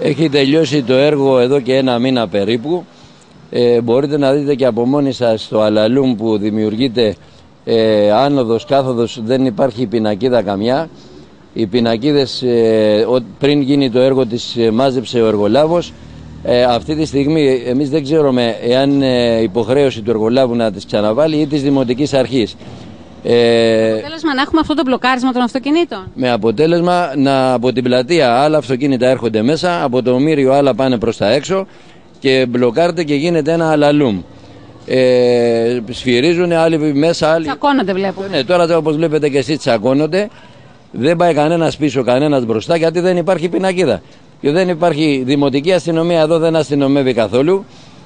Έχει τελειώσει το έργο εδώ και ένα μήνα περίπου. Μπορείτε να δείτε και από μόνοι σας το αλαλούμ που δημιουργείται άνοδος, κάθοδος, δεν υπάρχει πινακίδα καμιά. Οι πινακίδες πριν γίνει το έργο τις μάζεψε ο εργολάβος. Αυτή τη στιγμή εμείς δεν ξέρουμε εάν υποχρέωση του εργολάβου να τις ξαναβάλει ή της Δημοτικής Αρχής. Αποτέλεσμα να έχουμε αυτό το μπλοκάρισμα των αυτοκινήτων. Με αποτέλεσμα από την πλατεία άλλα αυτοκίνητα έρχονται μέσα, από το Μύριο άλλα πάνε προς τα έξω και μπλοκάρεται και γίνεται ένα αλαλούμ. Σφυρίζουν άλλοι μέσα, άλλοι. Τσακώνονται βλέπουμε. Ναι, τώρα όπως βλέπετε και εσείς τσακώνονται. Δεν πάει κανένας πίσω, κανένας μπροστά, γιατί δεν υπάρχει πινακίδα. Και δεν υπάρχει δημοτική αστυνομία εδώ, δεν αστυνομεύει καθόλου.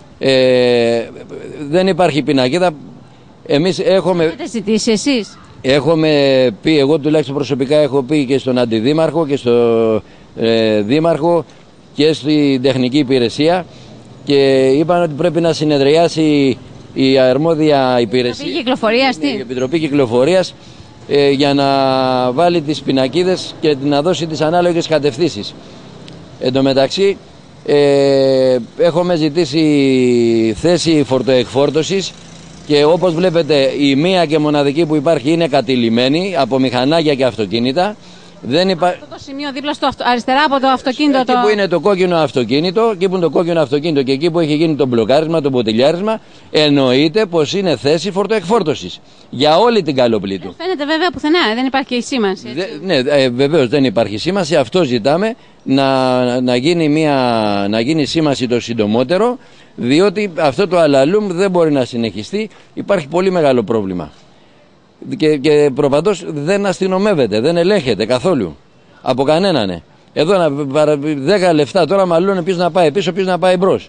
Δεν υπάρχει πινακίδα. Εμείς έχουμε. Έχετε ζητήσει εσείς? Έχουμε πει, εγώ τουλάχιστον προσωπικά έχω πει και στον Αντιδήμαρχο και στον Δήμαρχο και στην Τεχνική Υπηρεσία και είπαν ότι πρέπει να συνεδριάσει η αρμόδια υπηρεσία. Η Επιτροπή Κυκλοφορίας για να βάλει τις πινακίδες και να δώσει τις ανάλογες κατευθύνσεις. Εν τω μεταξύ έχουμε ζητήσει θέση φορτοεκφόρτωσης και όπως βλέπετε η μία και μοναδική που υπάρχει είναι κατηλημένη από μηχανάκια και αυτοκίνητα. Αυτό το σημείο δίπλα στο αριστερά από το αυτοκίνητο. Εκεί που είναι το κόκκινο αυτοκίνητο, εκεί που είναι το κόκκινο αυτοκίνητο και εκεί που έχει γίνει το μπλοκάρισμα, το μποτιλιάρισμα, εννοείται πως είναι θέση φορτοεκφόρτωσης για όλη την Καλοπλήτου. Φαίνεται βέβαια πουθενά, δεν υπάρχει και η σήμανση. Ναι, βεβαίως δεν υπάρχει σήμανση. Αυτό ζητάμε να γίνει σήμανση το συντομότερο, διότι αυτό το αλαλούμ δεν μπορεί να συνεχιστεί. Υπάρχει πολύ μεγάλο πρόβλημα. Και προπαντός δεν αστυνομεύεται, δεν ελέγχεται καθόλου από κανέναν. Εδώ 10 λεφτά τώρα μάλλον ποιος να πάει πίσω, ποιος να πάει μπρος.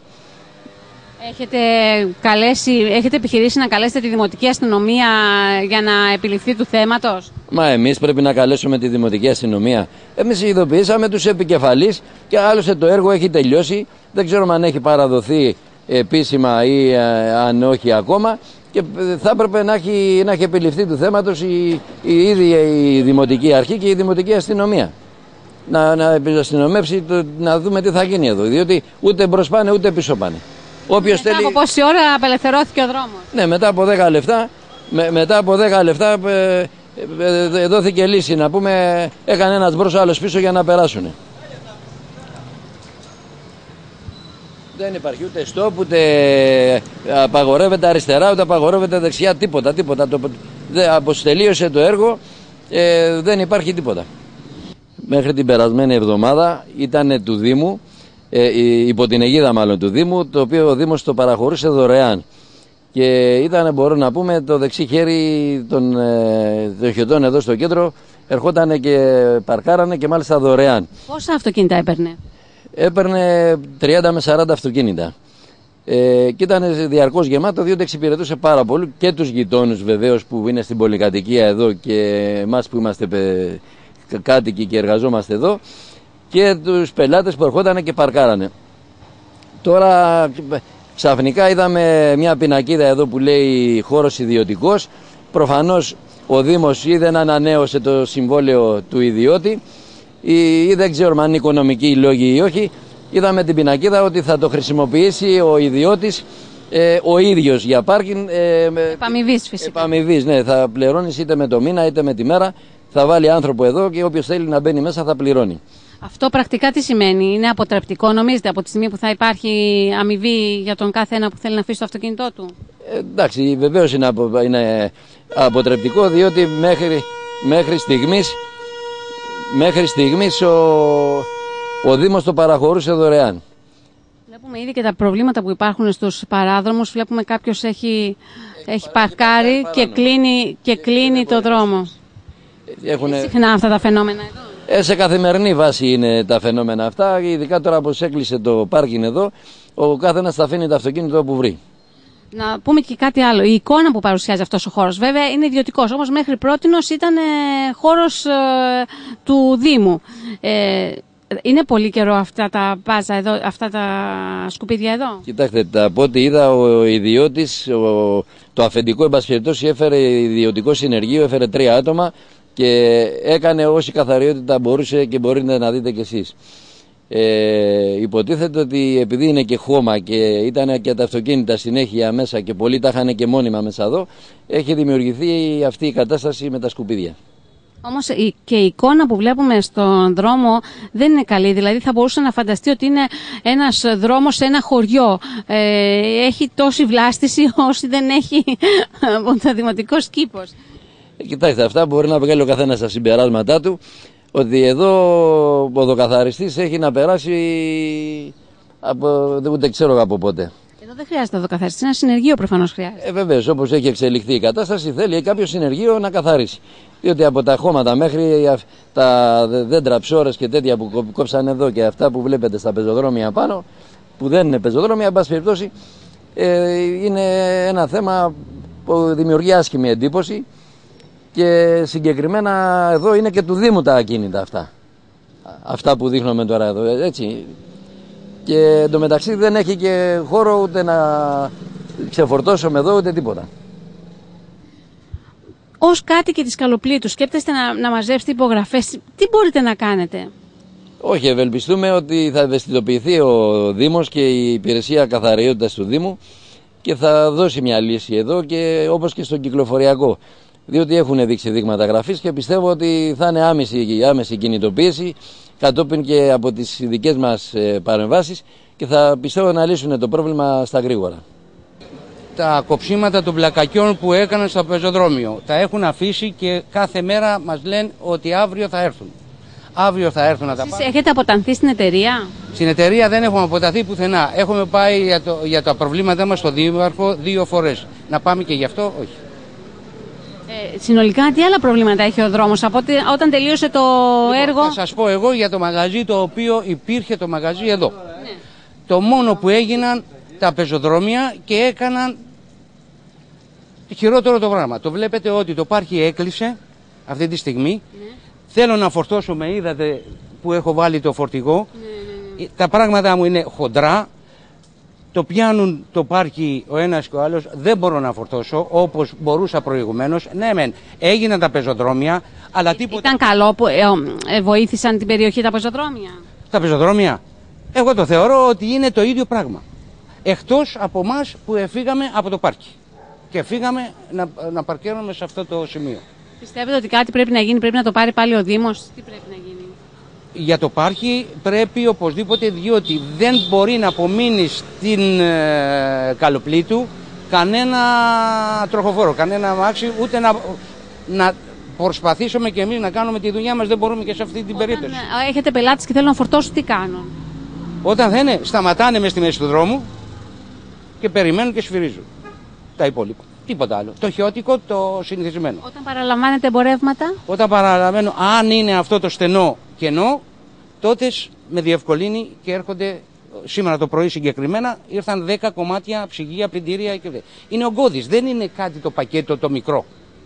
Έχετε επιχειρήσει να καλέσετε τη Δημοτική Αστυνομία για να επιληφθεί του θέματος? Μα εμείς πρέπει να καλέσουμε τη Δημοτική Αστυνομία. Εμείς ειδοποιήσαμε τους επικεφαλείς και άλλωστε το έργο έχει τελειώσει. Δεν ξέρουμε αν έχει παραδοθεί επίσημα ή αν όχι ακόμα. Και θα έπρεπε να έχει επιληφθεί του θέματος η ίδια η Δημοτική Αρχή και η Δημοτική Αστυνομία. Να αστυνομεύσει, να δούμε τι θα γίνει εδώ. Διότι ούτε μπρος πάνε ούτε πίσω πάνε. Μετά από πόση ώρα απελευθερώθηκε ο δρόμος? Ναι, μετά από 10 λεπτά, μετά από 10 λεπτά δόθηκε λύση. Να πούμε, έκανε ένας μπρος άλλος πίσω για να περάσουν. Δεν υπάρχει ούτε στόπ, ούτε απαγορεύεται αριστερά, ούτε απαγορεύεται δεξιά, τίποτα. Αποστελείωσε το έργο, δεν υπάρχει τίποτα. Μέχρι την περασμένη εβδομάδα ήταν του Δήμου, υπό την αιγίδα μάλλον του Δήμου, το οποίο ο Δήμος το παραχωρούσε δωρεάν. Και ήταν, μπορώ να πούμε, το δεξί χέρι των χιωτών εδώ στο κέντρο, ερχόταν και παρκάρανε και μάλιστα δωρεάν. Πόσα αυτοκίνητα έπαιρνε? Έπαιρνε 30 με 40 αυτοκίνητα και ήταν διαρκώς γεμάτο, διότι εξυπηρετούσε πάρα πολύ και τους γειτόνους βεβαίως που είναι στην πολυκατοικία εδώ και εμάς που είμαστε κάτοικοι και εργαζόμαστε εδώ και τους πελάτες που ερχόταν και παρκάρανε. Τώρα ξαφνικά είδαμε μια πινακίδα εδώ που λέει χώρος ιδιωτικός. Προφανώς ο Δήμος ή δεν ανανέωσε το συμβόλαιο του ιδιώτη ή δεν ξέρουμε αν είναι οικονομικοί λόγοι ή όχι. Είδαμε την πινακίδα ότι θα το χρησιμοποιήσει ο ιδιώτης ο ίδιος για πάρκινγκ. Επαμοιβής φυσικά. Επαμοιβής, ναι, θα πληρώνεις είτε με το μήνα είτε με τη μέρα. Θα βάλει άνθρωπο εδώ και όποιος θέλει να μπαίνει μέσα θα πληρώνει. Αυτό πρακτικά τι σημαίνει? Είναι αποτρεπτικό νομίζετε από τη στιγμή που θα υπάρχει αμοιβή για τον κάθε ένα που θέλει να αφήσει το αυτοκίνητό του? Εντάξει, βεβαίως είναι αποτρεπτικό, διότι μέχρι στιγμής ο Δήμος το παραχωρούσε δωρεάν. Βλέπουμε ήδη και τα προβλήματα που υπάρχουν στους παράδρομους. Βλέπουμε κάποιος έχει παρκάρει και κλείνει το δρόμο. Είναι συχνά αυτά τα φαινόμενα εδώ? Σε καθημερινή βάση είναι τα φαινόμενα αυτά, ειδικά τώρα πως έκλεισε το πάρκινγκ εδώ, ο καθένας θα αφήνει το αυτοκίνητο όπου βρει. Να πούμε και κάτι άλλο. Η εικόνα που παρουσιάζει αυτός ο χώρος βέβαια είναι ιδιωτικός, όμως μέχρι πρότινος ήταν χώρος του Δήμου. Είναι πολύ καιρό αυτά τα μπάζα εδώ, αυτά τα σκουπίδια εδώ? Κοιτάξτε, από ό,τι είδα ο ιδιώτης, το αφεντικό εν πάση περιπτώσει έφερε ιδιωτικό συνεργείο, έφερε 3 άτομα και έκανε όση καθαριότητα μπορούσε και μπορείτε να δείτε κι εσείς. Υποτίθεται ότι επειδή είναι και χώμα και ήταν και τα αυτοκίνητα συνέχεια μέσα και πολλοί τα είχαν και μόνιμα μέσα εδώ, έχει δημιουργηθεί αυτή η κατάσταση με τα σκουπίδια. Όμως και η εικόνα που βλέπουμε στον δρόμο δεν είναι καλή. Δηλαδή θα μπορούσε να φανταστεί ότι είναι ένας δρόμος σε ένα χωριό. Έχει τόση βλάστηση όσοι δεν έχει το δημοτικός κήπος. Κοιτάξτε, αυτά μπορεί να βγάλει ο καθένας στα συμπεράσματά του, ότι εδώ ο ποδοκαθαριστής έχει να περάσει ούτε ξέρω από πότε. Εδώ δεν χρειάζεται οδοκαθαριστής, ένα συνεργείο προφανώς χρειάζεται. Βεβαίως, όπως έχει εξελιχθεί η κατάσταση, θέλει κάποιο συνεργείο να καθαρίσει. Διότι από τα χώματα μέχρι τα δέντρα, ψώρες και τέτοια που κόψαν εδώ και αυτά που βλέπετε στα πεζοδρόμια πάνω, που δεν είναι πεζοδρόμια, εν πάση περιπτώσει, είναι ένα θέμα που δημιουργεί άσχημη εντύπωση. Και συγκεκριμένα εδώ είναι και του Δήμου τα ακίνητα αυτά. Αυτά που δείχνουμε τώρα εδώ, έτσι. Και εντωμεταξύ δεν έχει και χώρο ούτε να ξεφορτώσουμε εδώ ούτε τίποτα. Ως κάτοικοι της Καλοπλήτου, σκέπτεστε να μαζέψετε υπογραφές, τι μπορείτε να κάνετε? Όχι, ευελπιστούμε ότι θα ευαισθητοποιηθεί ο Δήμος και η υπηρεσία καθαριότητας του Δήμου και θα δώσει μια λύση εδώ, και όπως και στον κυκλοφοριακό. Διότι έχουν δείξει δείγματα γραφής και πιστεύω ότι θα είναι άμεση κινητοποίηση κατόπιν και από τις δικές μας παρεμβάσεις, και θα πιστεύω να λύσουν το πρόβλημα στα γρήγορα. Τα κοψίματα των πλακακιών που έκαναν στο πεζοδρόμιο τα έχουν αφήσει και κάθε μέρα μας λένε ότι αύριο θα έρθουν. Αύριο θα έρθουν να τα πάρουν. Έχετε αποτανθεί στην εταιρεία? Στην εταιρεία δεν έχουμε αποταθεί πουθενά. Έχουμε πάει για τα προβλήματά μας στον Δήμαρχο 2 φορές. Να πάμε και γι' αυτό, όχι. Συνολικά τι άλλα προβλήματα έχει ο δρόμος από όταν τελείωσε το έργο? Θα σας πω εγώ για το μαγαζί, το οποίο υπήρχε το μαγαζί εδώ. Ναι. Το μόνο που έγιναν τα πεζοδρόμια και έκαναν χειρότερο το πράγμα. Το βλέπετε ότι το πάρκι έκλεισε αυτή τη στιγμή. Ναι. Θέλω να φορτώσω, με είδατε που έχω βάλει το φορτηγό. Ναι. Τα πράγματα μου είναι χοντρά. Το πιάνουν το πάρκι ο ένας και ο άλλος, δεν μπορώ να φορτώσω όπως μπορούσα προηγουμένως. Ναι, μεν, έγιναν τα πεζοδρόμια, αλλά τίποτα. Ήταν καλό που βοήθησαν την περιοχή τα πεζοδρόμια? Τα πεζοδρόμια, εγώ το θεωρώ ότι είναι το ίδιο πράγμα. Εκτός από εμάς που φύγαμε από το πάρκι και φύγαμε να παρκέρουμε σε αυτό το σημείο. Πιστεύετε ότι κάτι πρέπει να γίνει, πρέπει να το πάρει πάλι ο Δήμος? Τι πρέπει να γίνει? Για το πάρκι πρέπει οπωσδήποτε, διότι δεν μπορεί να απομείνει στην Καλοπλήτου κανένα τροχοφόρο, κανένα αμάξι, ούτε να προσπαθήσουμε και εμείς να κάνουμε τη δουλειά μας, δεν μπορούμε και σε αυτή την περίπτωση. Έχετε πελάτες και θέλουν να φορτώσουν, τι κάνουν? Όταν θα είναι, σταματάνε μες στη μέση του δρόμου και περιμένουν και σφυρίζουν τα υπόλοιπα. Τίποτα άλλο. Το χιώτικο, το συνηθισμένο. Όταν παραλαμβάνετε εμπορεύματα? Όταν παραλαμβάνω, αν είναι αυτό το στενό κενό, τότε με διευκολύνει και έρχονται. Σήμερα το πρωί συγκεκριμένα ήρθαν 10 κομμάτια ψυγεία, πλυντήρια και. Είναι ογκώδης, δεν είναι κάτι το πακέτο το μικρό.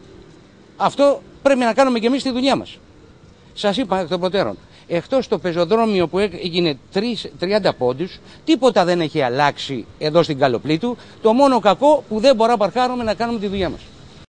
Αυτό πρέπει να κάνουμε και εμείς τη δουλειά μας. Σας είπα εκ των προτέρων. Εκτός το πεζοδρόμιο που έγινε 30 πόντους, τίποτα δεν έχει αλλάξει εδώ στην Καλοπλήτου. Το μόνο κακό που δεν μπορούμε να παρκάρουμε να κάνουμε τη δουλειά μας.